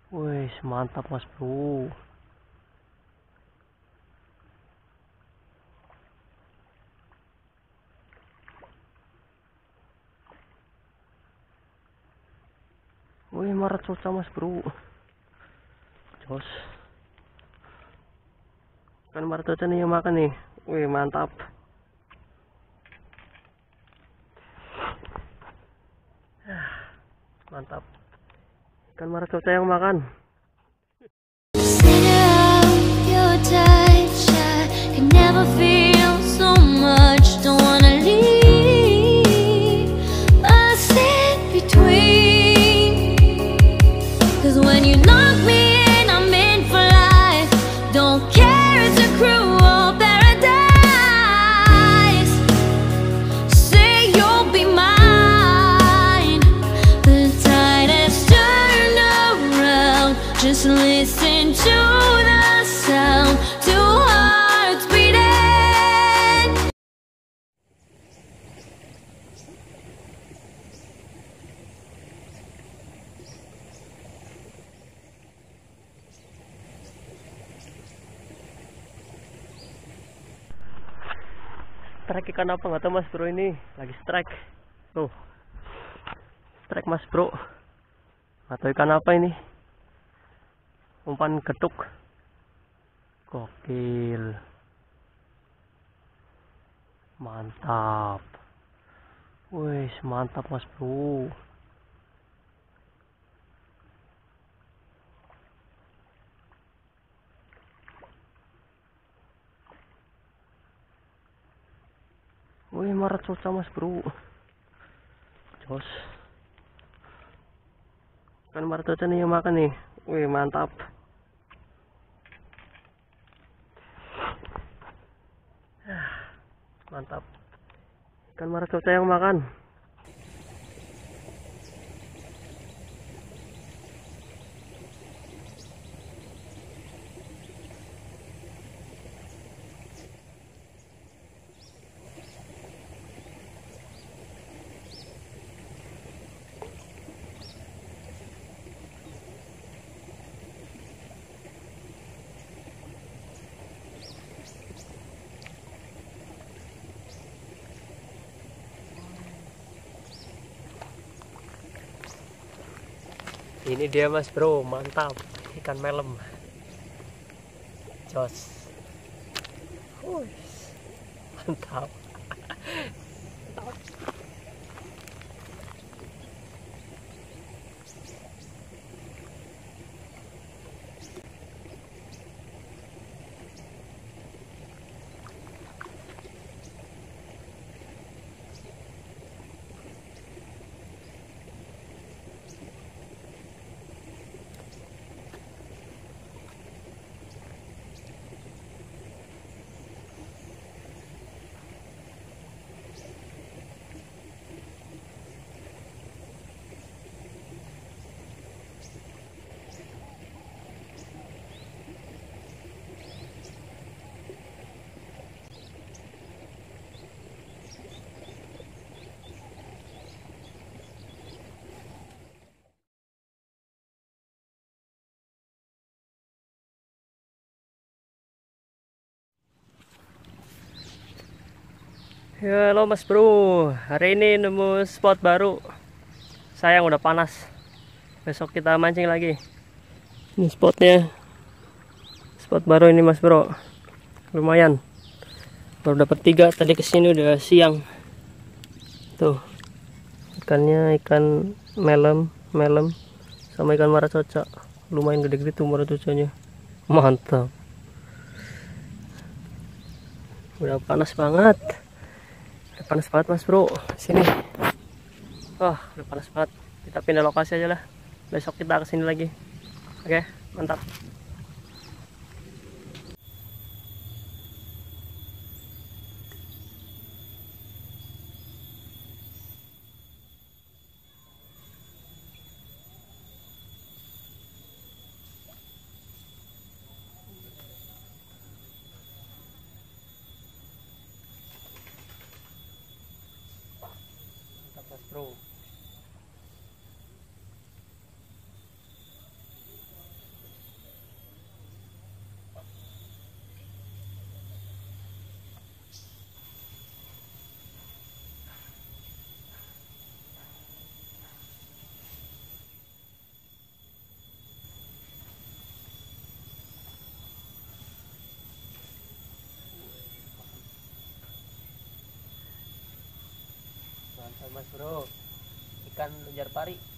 Wih, mantap mas bro. Wih, marat cuaca mas bro. Jos. Kan marat cuaca nih yang makan nih. Wih, mantap. Mantap. Kan marat cuaca yang makan. Just listen to the sound, two hearts beating. Strike ikan apa nggak tahu mas bro, ini lagi strike. Tuh. Strike mas bro. Nggak tahu ikan apa ini. Umpan getuk. Gokil. Mantap. Wih, mantap mas bro. Wih, marat cuaca mas bro. Jos. Kan marat cuaca nih yang makan nih. Wih, mantap. Mantap. Kan marat cuaca yang makan. Ini dia mas bro, mantap. Ikan melem. Jos. Mantap. Ya, halo mas bro. Hari ini nemu spot baru. Sayang udah panas. Besok kita mancing lagi. Ini spotnya. Spot baru ini mas bro. Lumayan. Baru dapat 3. Tadi kesini udah siang. Tuh. Ikannya ikan melem sama ikan maracoca. Lumayan gede-gede tuh maracocanya. Mantap. Udah panas banget. Panas banget mas bro, sini. Oh, udah panas banget. Kita pindah lokasi aja lah. Besok kita kesini lagi. Oke, mantap. Mantap mas bro. Mas bro, ikan lenjar pari.